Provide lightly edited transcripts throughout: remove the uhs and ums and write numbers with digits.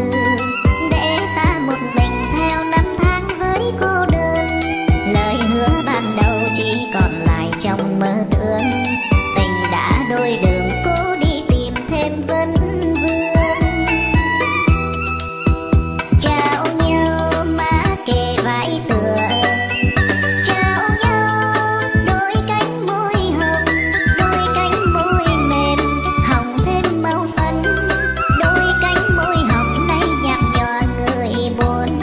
để ta một mình theo năm tháng với cô đơn. Lời hứa ban đầu chỉ còn lại trong mơ tưởng, tình đã đôi đường cố đi tìm thêm vấn vương. Trao nhau má kề vai tựa, trao nhau đôi cánh môi hồng, đôi cánh môi mềm hồng thêm màu phấn, đôi cánh môi hồng nay nhạt nhòa người buồn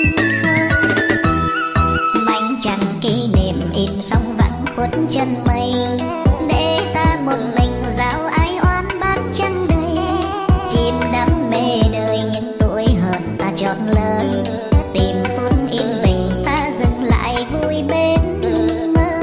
không. Mảnh chẳng kỷ niệm in sóng vắng khuất chân mây, để ta một mình dạo ai oán bán trăng đầy. Chim đắm mê đời những tuổi hờn ta chót lơ, tìm phút yên bình ta dừng lại vui bên mơ.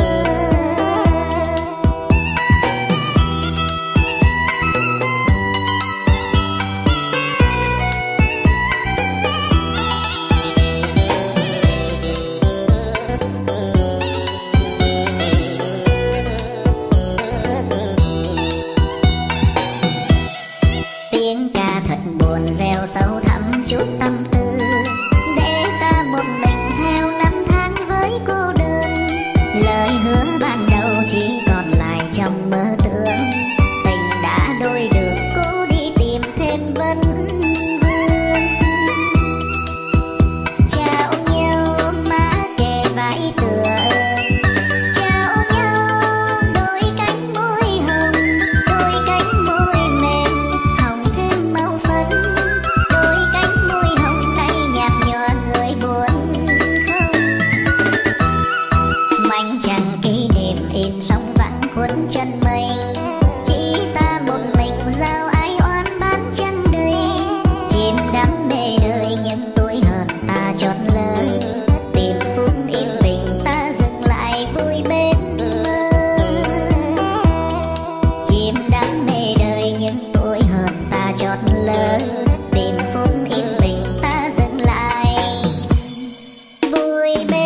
Tiếng ca thật buồn gieo sâu thẳm chút tâm tư, để ta một mình theo năm tháng với cô đơn. Lời hứa ban đầu chỉ còn lại trong mơ tưởng, tình đã đôi đường cố đi tìm thêm vấn vương. Trao nhau má kề vai tựa, trao nhau đôi cánh môi hồng, đôi cánh môi mềm hồng thêm màu phấn, đôi cánh môi hồng nay nhạt nhòa người buồn không. Mảnh chẳng kỷ niệm in sóng vắng khuất chân mây, chỉ ta một mình giao ai oán bán trăng đầy. Chim đắm mê đời những tuổi hờn ta chót lơ, tìm phút yên bình ta dừng lại vui bên mơ. Chim đắm mê đời những tuổi hờn ta chót lơ, tìm phút yên bình ta dừng lại vui bên